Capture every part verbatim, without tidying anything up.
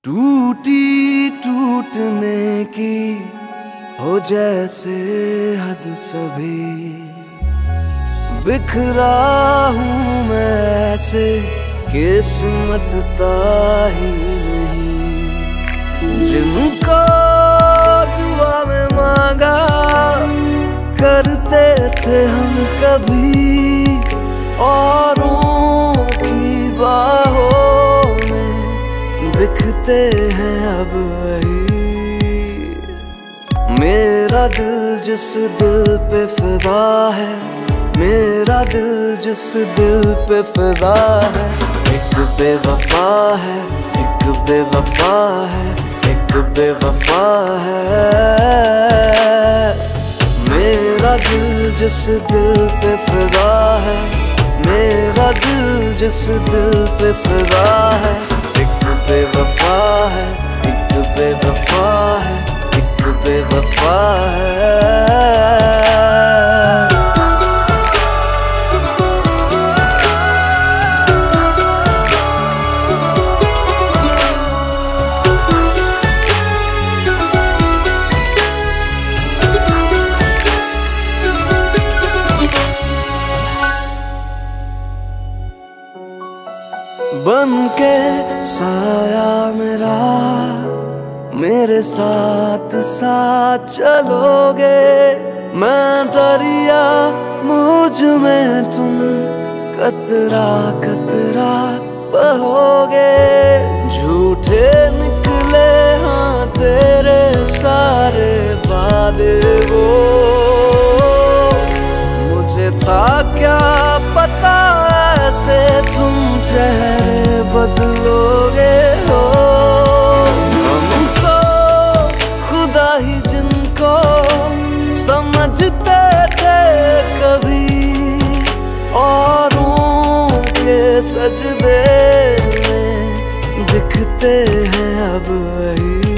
टूटी टूटने की हो जैसे हद सभी, बिखरा हूँ मैं ऐसे किस्मतता ही नहीं। जिनको दुआ में मांगा करते थे हम कभी, औरों की बाहों में दिखते हैं अब वही। मेरा दिल जिस दिल पे फिदा है, मेरा दिल जिस दिल पे फिदा है, एक बेवफा है, एक बेवफा है, एक बेवफा है। मेरा दिल जिस दिल पे फिदा है, मेरा दिल जिस दिल पे फिदा है, एक बेवफा है, एक बेवफा है, एक बेवफा है। बन के साया मेरा मेरे साथ साथ चलोगे, मैं दरिया मुझ में तुम कतरा कतरा बहोगे। झूठे निकले हाँ तेरे सारे वादे वो, मुझे था क्या पता ऐसे तुम चेहरे बदलोगे हो। हम तो खुदा ही जिनको समझते थे कभी, औरों के सजदे में दिखते हैं अब वही।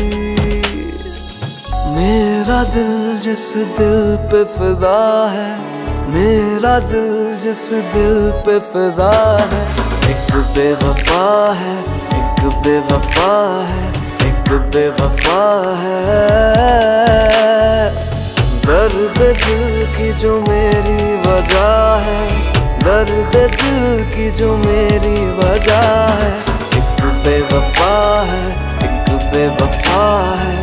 मेरा दिल जिस दिल पे फिदा है, मेरा दिल जिस दिल पे फिदा है, एक बेवफा है, एक बेवफा है, एक बेवफा है। दर्द दिल की जो मेरी वजह है, दर्द दिल की जो मेरी वजह है, एक बेवफा है, एक बेवफा है,